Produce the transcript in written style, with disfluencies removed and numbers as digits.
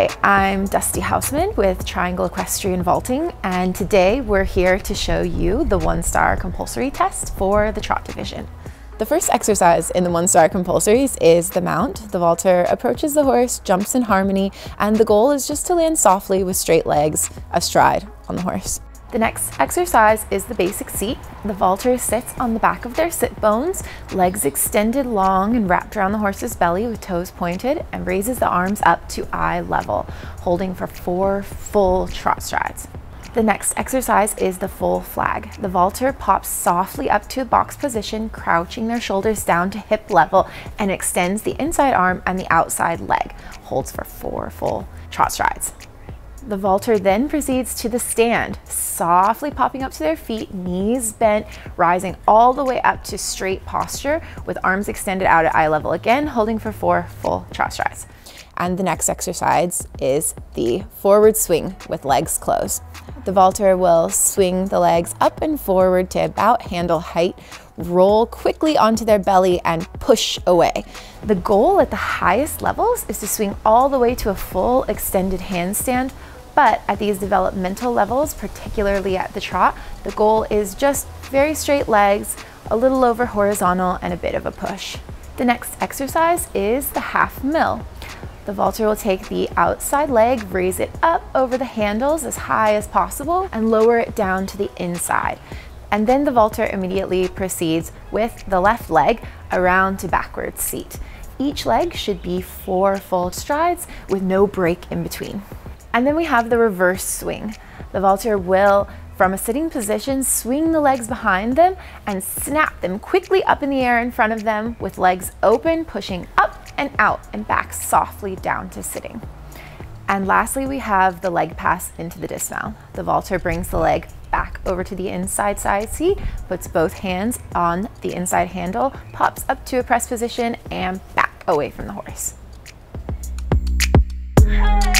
Hi, I'm Dusty Houseman with Triangle Equestrian Vaulting, and today we're here to show you the 1-star compulsory test for the trot division. The first exercise in the 1-star compulsories is the mount. The vaulter approaches the horse, jumps in harmony, and the goal is just to land softly with straight legs astride on the horse. The next exercise is the basic seat. The vaulter sits on the back of their sit bones, legs extended long and wrapped around the horse's belly with toes pointed, and raises the arms up to eye level, holding for 4 full trot strides. The next exercise is the full flag. The vaulter pops softly up to a box position, crouching their shoulders down to hip level, and extends the inside arm and the outside leg, holds for 4 full trot strides. The vaulter then proceeds to the stand, softly popping up to their feet, knees bent, rising all the way up to straight posture with arms extended out at eye level again, holding for 4 full trot strides. And the next exercise is the forward swing with legs closed. The vaulter will swing the legs up and forward to about handle height, roll quickly onto their belly, and push away. The goal at the highest levels is to swing all the way to a full extended handstand, but at these developmental levels, particularly at the trot, the goal is just very straight legs, a little over horizontal, and a bit of a push. The next exercise is the half mill. The vaulter will take the outside leg, raise it up over the handles as high as possible, and lower it down to the inside. And then the vaulter immediately proceeds with the left leg around to backwards seat. Each leg should be 4 full strides with no break in between. And then we have the reverse swing. The vaulter will, from a sitting position, swing the legs behind them and snap them quickly up in the air in front of them with legs open, pushing up and out and back softly down to sitting. And lastly, we have the leg pass into the dismount. The vaulter brings the leg back over to the inside side seat, puts both hands on the inside handle, pops up to a press position, and back away from the horse.